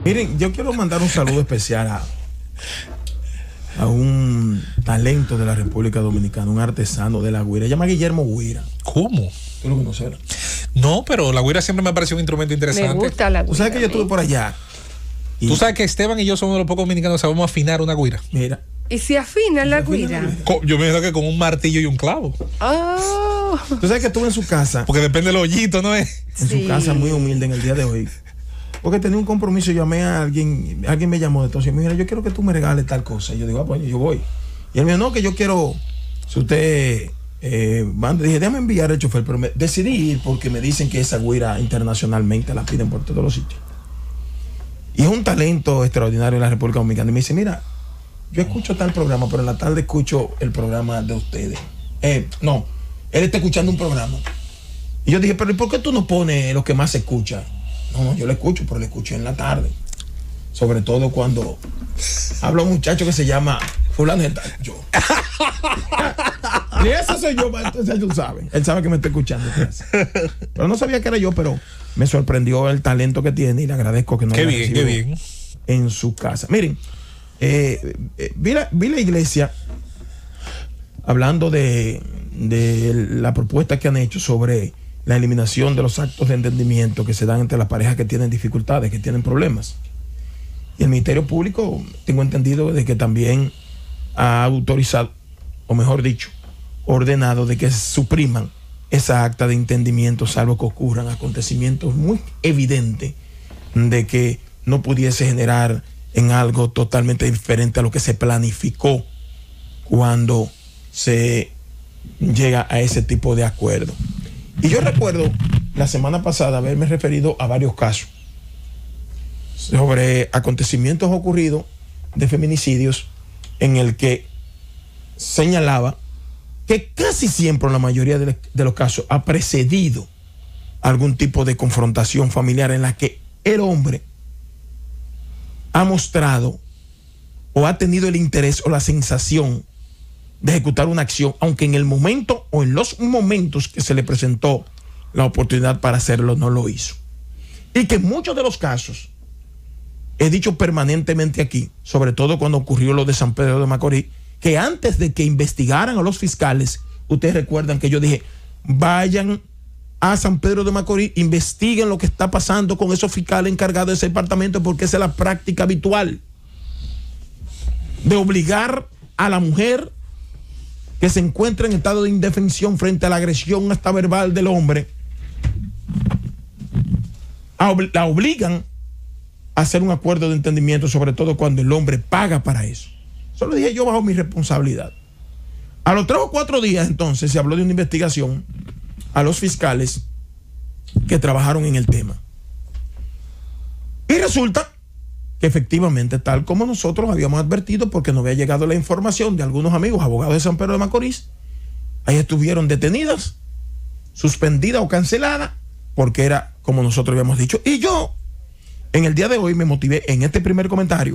Miren, yo quiero mandar un saludo especial a un talento de la República Dominicana, un artesano de la güira. Se llama Guillermo Guira. ¿Cómo? ¿Tú lo conoces? No, pero la güira siempre me ha parecido un instrumento interesante. Me gusta la güira. ¿Tú sabes que yo estuve por allá? Tú sabes que Esteban y yo somos de los pocos dominicanos que sabemos afinar una güira. Mira. ¿Y si afina la güira? Yo me imagino que con un martillo y un clavo. Oh. Tú sabes que estuve en su casa. Porque depende del hoyito, ¿no es? En su casa, muy humilde en el día de hoy. Porque tenía un compromiso, llamé a alguien me llamó de todo, y me dijo, yo quiero que tú me regales tal cosa. Y yo digo, pues yo voy. Y él me dijo, no, que yo quiero, si usted manda, dije, déjame enviar el chofer, pero decidí ir porque me dicen que esa güira internacionalmente la piden por todos los sitios. Y es un talento extraordinario en la República Dominicana. Y me dice, mira, yo escucho tal programa, pero en la tarde escucho el programa de ustedes. No, él está escuchando un programa. Y yo dije, pero ¿y por qué tú no pones lo que más se escucha? No, yo lo escucho, pero lo escuché en la tarde. Sobre todo cuando habla un muchacho que se llama fulano de tal. Yo. Y ese soy yo, entonces tú sabes. Él sabe que me está escuchando. Pero no sabía que era yo, pero me sorprendió el talento que tiene y le agradezco que no Qué haya bien, qué bien. en su casa. Miren, vi la iglesia hablando de la propuesta que han hecho sobre la eliminación de los actos de entendimiento que se dan entre las parejas que tienen dificultades, que tienen problemas. Y el Ministerio Público, tengo entendido de que también ha autorizado, o mejor dicho, ordenado de que supriman esa acta de entendimiento, salvo que ocurran acontecimientos muy evidentes de que no pudiese generar en algo totalmente diferente a lo que se planificó cuando se llega a ese tipo de acuerdo. Y yo recuerdo la semana pasada haberme referido a varios casos sobre acontecimientos ocurridos de feminicidios en el que señalaba que casi siempre, en la mayoría de los casos, ha precedido algún tipo de confrontación familiar en la que el hombre ha mostrado o ha tenido el interés o la sensación de ejecutar una acción, aunque en el momento o en los momentos que se le presentó la oportunidad para hacerlo, no lo hizo. Y que en muchos de los casos, he dicho permanentemente aquí, sobre todo cuando ocurrió lo de San Pedro de Macorís, que antes de que investigaran a los fiscales, ustedes recuerdan que yo dije, vayan a San Pedro de Macorís, investiguen lo que está pasando con esos fiscales encargados de ese departamento, porque esa es la práctica habitual de obligar a la mujer que se encuentra en estado de indefensión frente a la agresión hasta verbal del hombre, la obligan a hacer un acuerdo de entendimiento, sobre todo cuando el hombre paga para eso. Eso lo dije yo bajo mi responsabilidad. A los 3 o 4 días, entonces, se habló de una investigación a los fiscales que trabajaron en el tema. Y resulta que efectivamente, tal como nosotros habíamos advertido, porque nos había llegado la información de algunos amigos abogados de San Pedro de Macorís, ahí estuvieron detenidas, suspendidas o canceladas, porque era como nosotros habíamos dicho. Y yo, en el día de hoy, me motivé en este primer comentario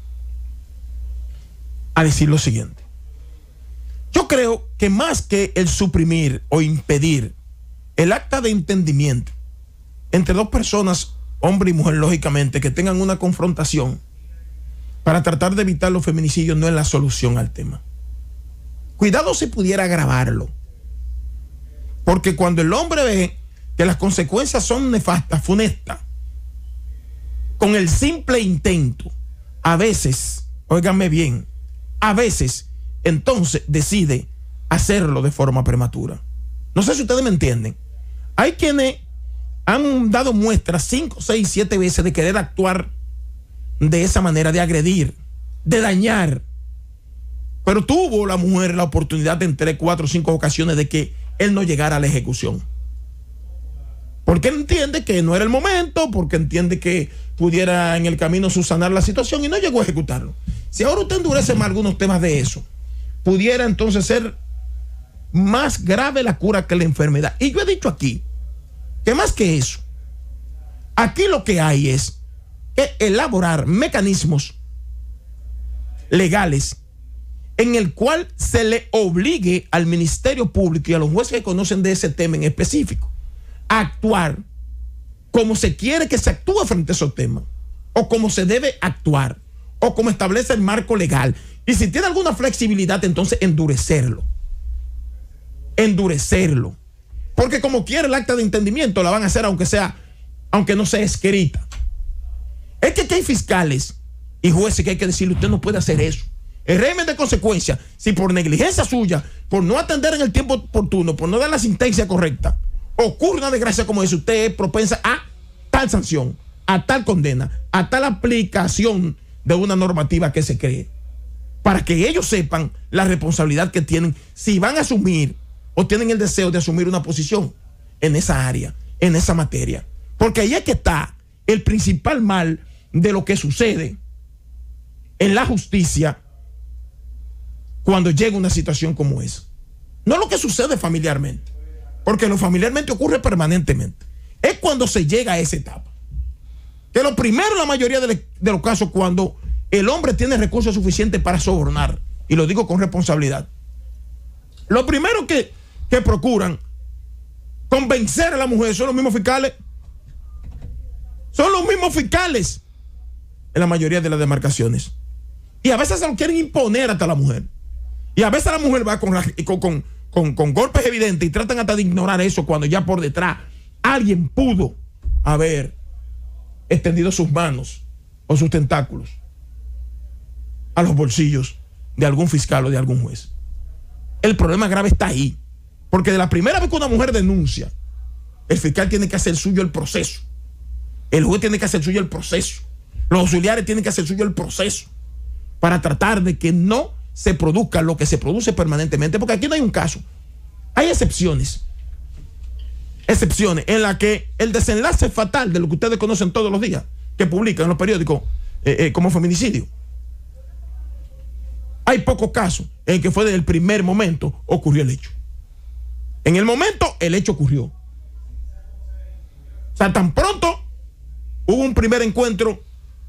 a decir lo siguiente. Yo creo que más que el suprimir o impedir el acta de entendimiento entre dos personas, hombre y mujer, lógicamente, que tengan una confrontación para tratar de evitar los feminicidios, no es la solución al tema. Cuidado si pudiera agravarlo. Porque cuando el hombre ve que las consecuencias son nefastas, funestas, con el simple intento, a veces, óiganme bien, a veces, entonces decide hacerlo de forma prematura. No sé si ustedes me entienden. Hay quienes han dado muestras 5, 6, 7 veces de querer actuar de esa manera, de agredir, de dañar. Pero tuvo la mujer la oportunidad en 3, 4, 5 ocasiones de que él no llegara a la ejecución. Porque él entiende que no era el momento, porque entiende que pudiera en el camino subsanar la situación y no llegó a ejecutarlo. Si ahora usted endurece más algunos temas de eso, pudiera entonces ser más grave la cura que la enfermedad. Y yo he dicho aquí que más que eso, aquí lo que hay es que elaborar mecanismos legales en el cual se le obligue al Ministerio Público y a los jueces que conocen de ese tema en específico a actuar como se quiere que se actúe frente a esos temas. o cómo se debe actuar, o cómo establece el marco legal. Y si tiene alguna flexibilidad, entonces endurecerlo. Endurecerlo. Porque como quiere el acta de entendimiento, la van a hacer aunque no sea escrita. Es que aquí hay fiscales y jueces que hay que decirle, usted no puede hacer eso. El régimen de consecuencia, si por negligencia suya, por no atender en el tiempo oportuno, por no dar la sentencia correcta, ocurre una desgracia como esa, usted es propensa a tal sanción, a tal condena, a tal aplicación de una normativa que se cree, para que ellos sepan la responsabilidad que tienen si van a asumir o tienen el deseo de asumir una posición en esa área, en esa materia. Porque ahí es que está el principal mal de lo que sucede en la justicia cuando llega una situación como esa. No lo que sucede familiarmente, porque lo familiarmente ocurre permanentemente. Es cuando se llega a esa etapa. Que lo primero en la mayoría de los casos, cuando el hombre tiene recursos suficientes para sobornar, y lo digo con responsabilidad, lo primero que procuran convencer a la mujer son los mismos fiscales. Son los mismos fiscales en la mayoría de las demarcaciones. Y a veces se lo quieren imponer hasta la mujer. Y a veces la mujer va con golpes evidentes y tratan hasta de ignorar eso cuando ya por detrás alguien pudo haber extendido sus manos o sus tentáculos a los bolsillos de algún fiscal o de algún juez. El problema grave está ahí. Porque de la primera vez que una mujer denuncia, el fiscal tiene que hacer suyo el proceso. El juez tiene que hacer suyo el proceso. Los auxiliares tienen que hacer suyo el proceso para tratar de que no se produzca lo que se produce permanentemente. Porque aquí no hay un caso. Hay excepciones. Excepciones en las que el desenlace fatal de lo que ustedes conocen todos los días, que publican en los periódicos como feminicidio. Hay pocos casos en que fue desde el primer momento ocurrió el hecho. En el momento el hecho ocurrió. O sea, tan pronto hubo un primer encuentro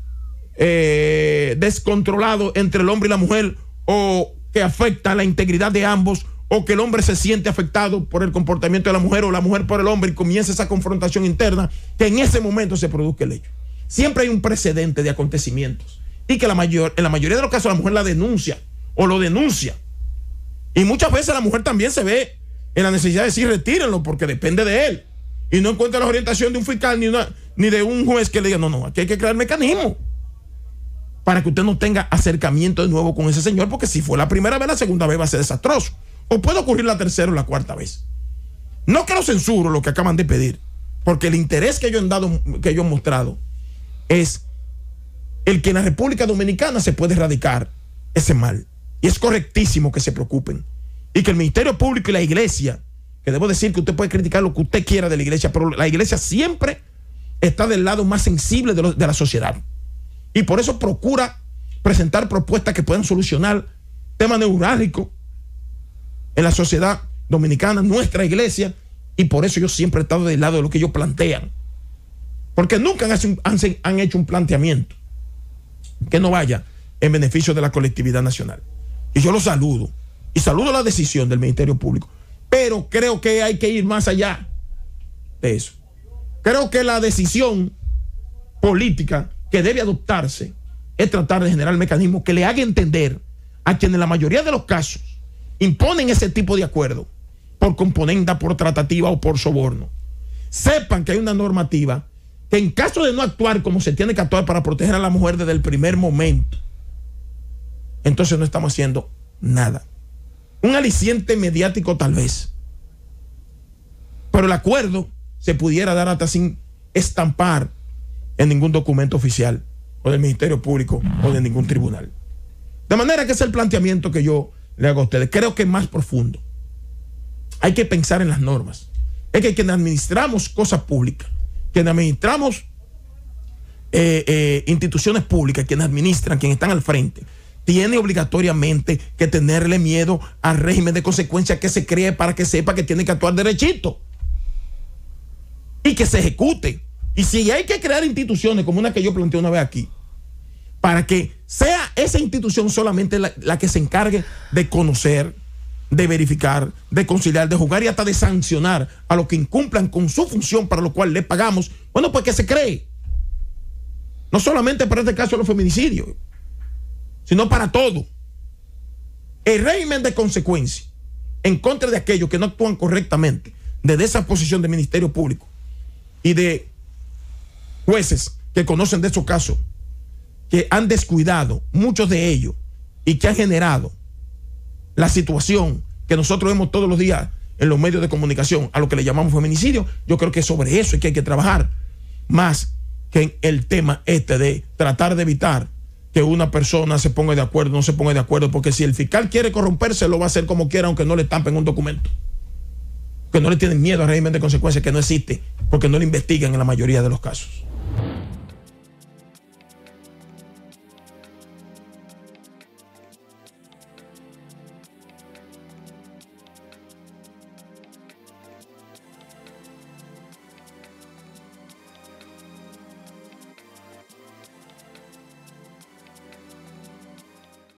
descontrolado entre el hombre y la mujer, o que afecta la integridad de ambos, o que el hombre se siente afectado por el comportamiento de la mujer, o la mujer por el hombre, y comienza esa confrontación interna, que en ese momento se produzca el hecho. Siempre hay un precedente de acontecimientos, y que en la mayoría de los casos la mujer la denuncia o lo denuncia, y muchas veces la mujer también se ve en la necesidad de decir retírenlo porque depende de él, y no encuentra la orientación de un fiscal ni de un juez que le diga no, aquí hay que crear mecanismos para que usted no tenga acercamiento de nuevo con ese señor, porque si fue la primera vez, la segunda vez va a ser desastroso, o puede ocurrir la tercera o la cuarta vez. No que lo censuro lo que acaban de pedir, porque el interés que ellos han mostrado es el que en la República Dominicana se puede erradicar ese mal, y es correctísimo que se preocupen, y que el Ministerio Público y la Iglesia, que debo decir que usted puede criticar lo que usted quiera de la Iglesia, pero la Iglesia siempre está del lado más sensible de la sociedad, y por eso procura presentar propuestas que puedan solucionar temas neurálgicos en la sociedad dominicana, nuestra Iglesia, y por eso yo siempre he estado del lado de lo que ellos plantean, porque nunca han hecho un planteamiento que no vaya en beneficio de la colectividad nacional. Y yo lo saludo, y saludo la decisión del Ministerio Público, pero creo que hay que ir más allá de eso. Creo que la decisión política que debe adoptarse es tratar de generar mecanismos que le haga entender a quienes en la mayoría de los casos imponen ese tipo de acuerdo por componenda, por tratativa o por soborno, sepan que hay una normativa que en caso de no actuar como se tiene que actuar para proteger a la mujer desde el primer momento, entonces no estamos haciendo nada. Un aliciente mediático tal vez, pero el acuerdo se pudiera dar hasta sin estampar en ningún documento oficial o del Ministerio Público o de ningún tribunal. De manera que ese es el planteamiento que yo le hago a ustedes. Creo que es más profundo. Hay que pensar en las normas. Es que quienes administramos cosas públicas, quienes administramos instituciones públicas, quienes administran, quienes están al frente, tiene obligatoriamente que tenerle miedo al régimen de consecuencias que se cree para que sepa que tiene que actuar derechito y que se ejecute. Y si hay que crear instituciones como una que yo planteé una vez aquí, para que sea esa institución solamente la que se encargue de conocer, de verificar, de conciliar, de juzgar y hasta de sancionar a los que incumplan con su función para lo cual le pagamos, bueno, pues que se cree. No solamente para este caso de los feminicidios, sino para todo. El régimen de consecuencia en contra de aquellos que no actúan correctamente desde esa posición de Ministerio Público y de jueces que conocen de esos casos, que han descuidado, muchos de ellos, y que han generado la situación que nosotros vemos todos los días en los medios de comunicación, a lo que le llamamos feminicidio. Yo creo que sobre eso es que hay que trabajar, más que en el tema de tratar de evitar que una persona se ponga de acuerdo, no se ponga de acuerdo, porque si el fiscal quiere corromperse, lo va a hacer como quiera, aunque no le estampen un documento. Que no le tienen miedo al régimen de consecuencias, que no existe, porque no le investigan en la mayoría de los casos.